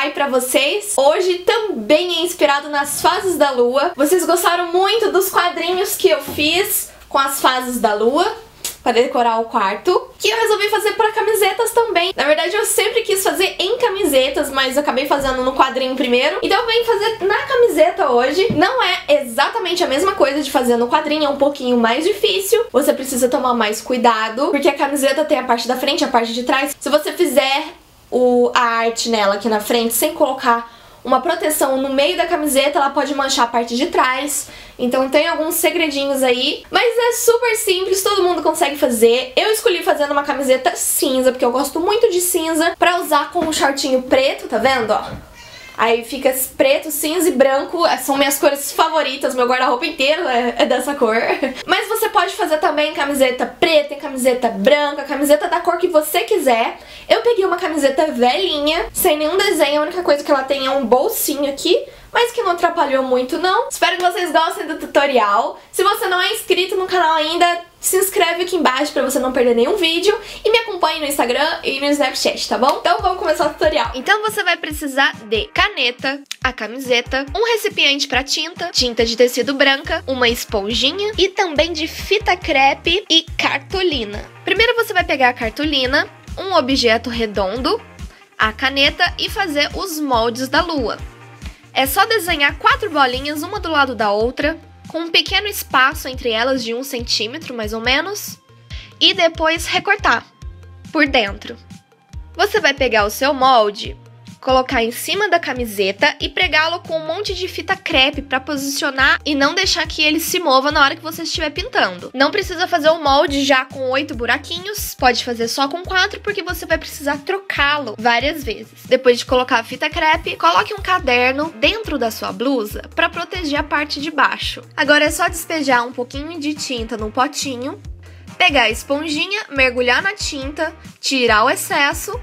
DIY pra vocês. Hoje também é inspirado nas fases da lua. Vocês gostaram muito dos quadrinhos que eu fiz com as fases da lua para decorar o quarto, que eu resolvi fazer para camisetas também. Na verdade, eu sempre quis fazer em camisetas, mas eu acabei fazendo no quadrinho primeiro. Então eu venho fazer na camiseta hoje. Não é exatamente a mesma coisa de fazer no quadrinho, é um pouquinho mais difícil. Você precisa tomar mais cuidado, porque a camiseta tem a parte da frente e a parte de trás. Se você fizer a arte nela aqui na frente sem colocar uma proteção no meio da camiseta, ela pode manchar a parte de trás. Então tem alguns segredinhos aí, mas é super simples, todo mundo consegue fazer. Eu escolhi fazer numa camiseta cinza, porque eu gosto muito de cinza, pra usar com um shortinho preto, tá vendo, ó? Aí fica preto, cinza e branco, são minhas cores favoritas, meu guarda-roupa inteiro é dessa cor. Mas você pode fazer também camiseta preta, camiseta branca, camiseta da cor que você quiser. Eu peguei uma camiseta velhinha, sem nenhum desenho, a única coisa que ela tem é um bolsinho aqui, mas que não atrapalhou muito não. Espero que vocês gostem do tutorial. Se você não é inscrito no canal ainda, se inscreve aqui embaixo pra você não perder nenhum vídeo e me acompanhe no Instagram e no Snapchat, tá bom? Então vamos começar o tutorial. Então você vai precisar de caneta, a camiseta, um recipiente pra tinta, tinta de tecido branca, uma esponjinha e também de fita crepe e cartolina. Primeiro você vai pegar a cartolina, um objeto redondo, a caneta e fazer os moldes da lua. É só desenhar 4 bolinhas, uma do lado da outra, com um pequeno espaço entre elas de 1 centímetro, mais ou menos, e depois recortar por dentro. Você vai pegar o seu molde, colocar em cima da camiseta e pregá-lo com um monte de fita crepe para posicionar e não deixar que ele se mova na hora que você estiver pintando. Não precisa fazer o molde já com 8 buraquinhos, pode fazer só com 4 porque você vai precisar trocá-lo várias vezes. Depois de colocar a fita crepe, coloque um caderno dentro da sua blusa para proteger a parte de baixo. Agora é só despejar um pouquinho de tinta no potinho, pegar a esponjinha, mergulhar na tinta, tirar o excesso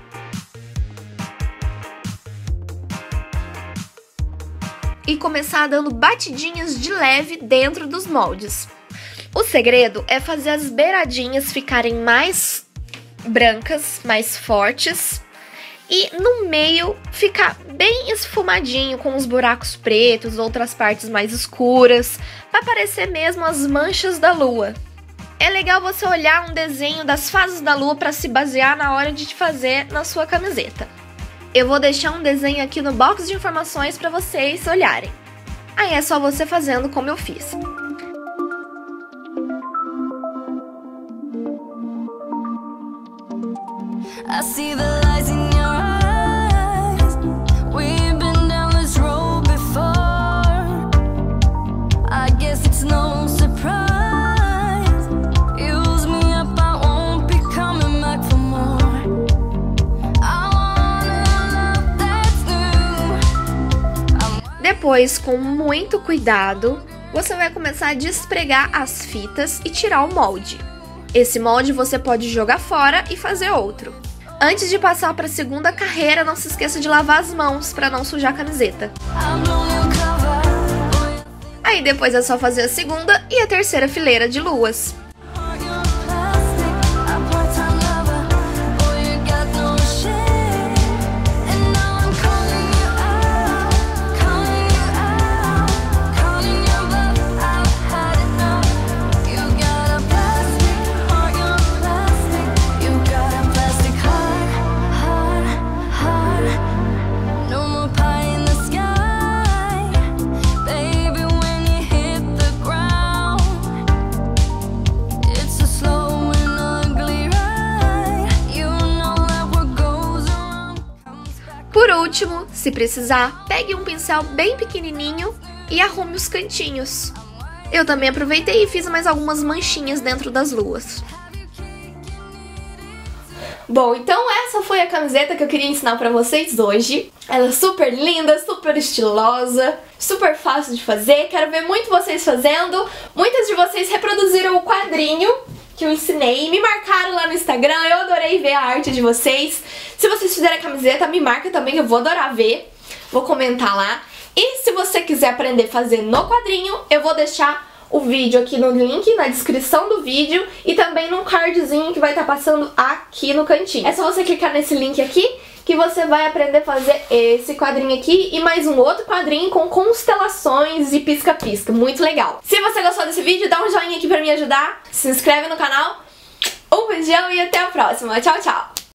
e começar dando batidinhas de leve dentro dos moldes. O segredo é fazer as beiradinhas ficarem mais brancas, mais fortes, e no meio ficar bem esfumadinho, com os buracos pretos, outras partes mais escuras, para parecer mesmo as manchas da lua. É legal você olhar um desenho das fases da lua para se basear na hora de fazer na sua camiseta. Eu vou deixar um desenho aqui no box de informações para vocês olharem. Aí é só você fazendo como eu fiz. I see the lies in your eyes. We've been down this road before. I guess it's no surprise. Use me up, I won't be coming back for more. Depois, com muito cuidado, você vai começar a despregar as fitas e tirar o molde. Esse molde você pode jogar fora e fazer outro. Antes de passar para a segunda carreira, não se esqueça de lavar as mãos para não sujar a camiseta. Aí depois é só fazer a segunda e a terceira fileira de luas. Por último, se precisar, pegue um pincel bem pequenininho e arrume os cantinhos. Eu também aproveitei e fiz mais algumas manchinhas dentro das luas. Bom, então essa foi a camiseta que eu queria ensinar pra vocês hoje. Ela é super linda, super estilosa, super fácil de fazer. Quero ver muito vocês fazendo. Muitas de vocês reproduziram o quadrinho que eu ensinei e me marcaram lá no Instagram. Eu adorei ver a arte de vocês. Se vocês fizerem a camiseta, me marca também, que eu vou adorar ver. Vou comentar lá. E se você quiser aprender a fazer no quadrinho, eu vou deixar o vídeo aqui no link, na descrição do vídeo, e também num cardzinho que vai estar passando aqui no cantinho. É só você clicar nesse link aqui que você vai aprender a fazer esse quadrinho aqui e mais um outro quadrinho com constelações e pisca-pisca. Muito legal. Se você gostou desse vídeo, dá um joinha aqui pra me ajudar. Se inscreve no canal. Um beijão e até a próxima. Tchau, tchau.